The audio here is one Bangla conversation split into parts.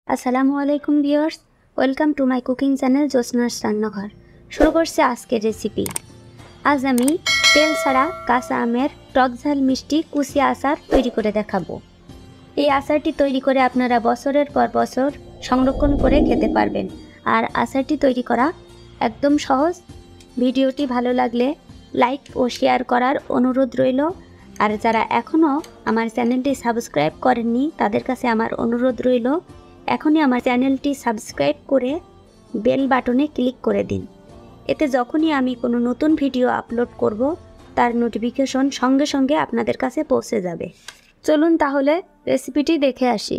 আসসালামু আলাইকুম viewers, welcome to my cooking channel জ্যোৎস্নার রান্নাঘর। শুরু করছে আজকের রেসিপি। আজ আমি তেল ছাড়া কাঁচা আমের টক ঝাল মিষ্টি কুচি আচার তৈরি করে দেখাবো। এই আচারটি তৈরি করে আপনারা বছরের পর বছর সংরক্ষণ করে খেতে পারবেন। আর আচারটি তৈরি করা একদম সহজ। ভিডিওটি ভালো লাগলে লাইক ও শেয়ার করার অনুরোধ রইল। আর যারা এখনও আমার চ্যানেলটি সাবস্ক্রাইব করেননি তাদের কাছে আমার অনুরোধ রইল, এখনই আমার চ্যানেলটি সাবস্ক্রাইব করে বেল বাটনে ক্লিক করে দিন। এতে যখনই আমি কোনো নতুন ভিডিও আপলোড করব তার নোটিফিকেশন সঙ্গে সঙ্গে আপনাদের কাছে পৌঁছে যাবে। চলুন তাহলে রেসিপিটি দেখে আসি।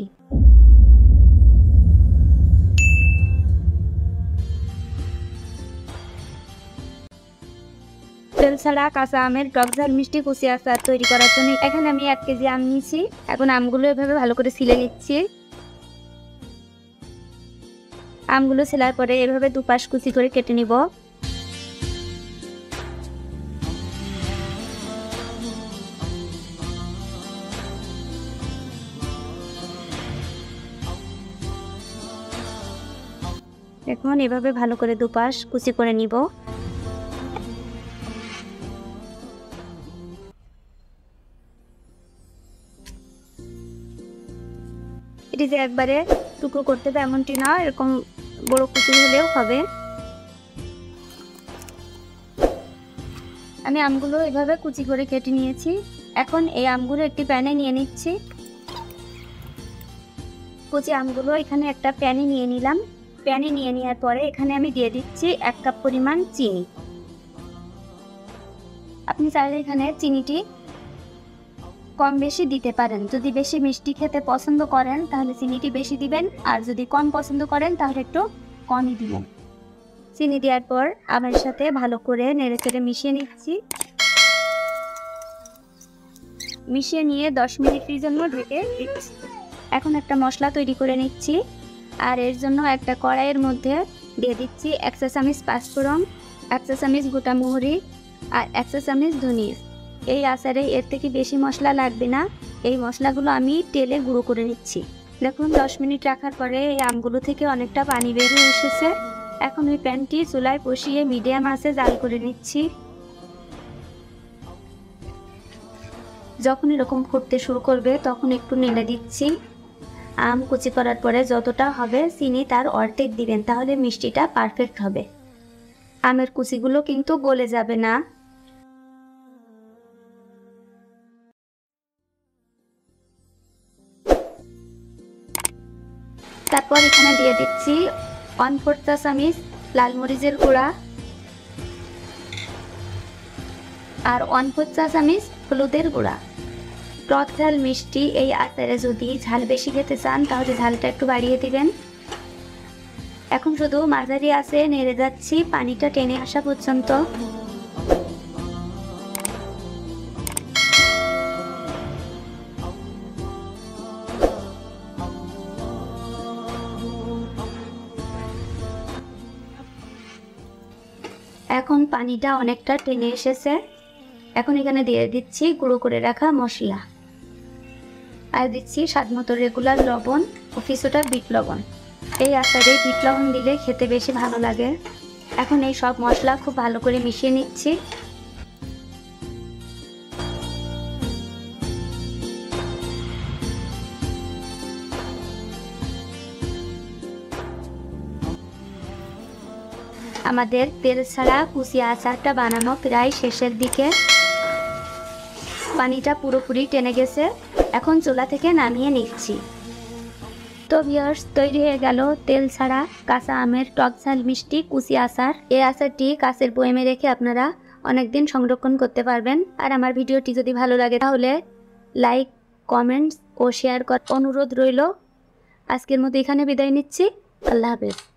তেল ছাড়া কাঁচা আমের টক ঝাল মিষ্টি কুচি আচার তৈরি করার জন্য এখানে আমি 1 কেজি আম নিয়েছি। এখন আমগুলো এভাবে ভালো করে ছিলে নিচ্ছি। আমগুলো ছেলার পরে এভাবে দুপাশ কুচি করে কেটে নিব। এখন এভাবে ভালো করে দুপাশ কুচি করে নিব। এটি যে একবারে টুকরো করতে হবে এমনটি না, এরকম বড় কুচি হলেও হবে। আমি আমগুলো এভাবে কুচি করে কেটে নিয়েছি। এখন এই আমগুলো একটি প্যানে নিয়ে নিচ্ছি। কুচি আমগুলো এখানে একটা প্যানে নিয়ে নিলাম। প্যানে নিয়ে নেওয়ার পরে এখানে আমি দিয়ে দিচ্ছি 1 কাপ পরিমাণ চিনি। আপনি চাইলে এখানে চিনিটি কম বেশি দিতে পারেন। যদি বেশি মিষ্টি খেতে পছন্দ করেন তাহলে চিনিটি বেশি দিবেন, আর যদি কম পছন্দ করেন তাহলে একটু কমই দিবেন। চিনি দেওয়ার পর আমের সাথে ভালো করে নেড়েচেড়ে মিশিয়ে নিচ্ছি। মিশিয়ে নিয়ে 10 মিনিটের জন্য ঢেকে দিচ্ছি। এখন একটা মশলা তৈরি করে নিচ্ছি। আর এর জন্য একটা কড়াইয়ের মধ্যে দিয়ে দিচ্ছি 1 চা চামচ পাঁচফোড়ন, 1 চা চামচ গোটা মরিচ আর 1 চা চামচ ধনিয়া। এই আচারে এর থেকে বেশি মশলা লাগবে না। এই মশলাগুলো আমি তেলে গুঁড়ো করে নিচ্ছি। দেখুন 10 মিনিট রাখার পরে এই আমগুলো থেকে অনেকটা পানি বের হয়ে এসেছে। এখন ওই প্যানটি চুলায় বসিয়ে মিডিয়াম আঁচে জাল করে নিচ্ছি। যখন এরকম ফুটতে শুরু করবে তখন একটু নেড়ে দিচ্ছি। আম কুচি করার পরে যতটা হবে চিনি তার অর্ধেক দিবেন, তাহলে মিষ্টিটা পারফেক্ট হবে। আমের কুচিগুলো কিন্তু গলে যাবে না। তারপর এখানে দিয়ে দিচ্ছি 1/4 চা চামচ লাল মরিচের গুঁড়া আর 1/4 চা চামচ হলুদের গুঁড়া। টক ঝাল মিষ্টি এই আচারে যদি ঝাল বেশি খেতে চান তাহলে ঝালটা একটু বাড়িয়ে দিবেন। এখন শুধু মাঝারি আঁচে নেড়ে যাচ্ছি পানিটা টেনে আসা পর্যন্ত। এখন পানিটা অনেকটা টেনে এসেছে। এখন এখানে দিয়ে দিচ্ছি গুঁড়ো করে রাখা মশলা, আর দিচ্ছি স্বাদমতো রেগুলার লবণ ও কিছুটা বিট লবণ। এই আচারে বিট লবণ দিলে খেতে বেশি ভালো লাগে। এখন এই সব মশলা খুব ভালো করে মিশিয়ে নিচ্ছি। আমাদের তেল ছাড়া কুচি আচারটা বানানো প্রায় শেষের দিকে। পানিটা পুরোপুরি টেনে গেছে। এখন চুলা থেকে নামিয়ে নিচ্ছি। তো ভিউয়ার্স, তৈরি হয়ে গেল তেল ছাড়া কাঁচা আমের টক ঝাল মিষ্টি কুচি আচার। এই আচারটি কাঁচের বয়ামে রেখে আপনারা অনেকদিন সংরক্ষণ করতে পারবেন। আর আমার ভিডিওটি যদি ভালো লাগে তাহলে লাইক, কমেন্টস ও শেয়ার করার অনুরোধ রইল। আজকের মতো এখানে বিদায় নিচ্ছি। আল্লাহ হাফেজ।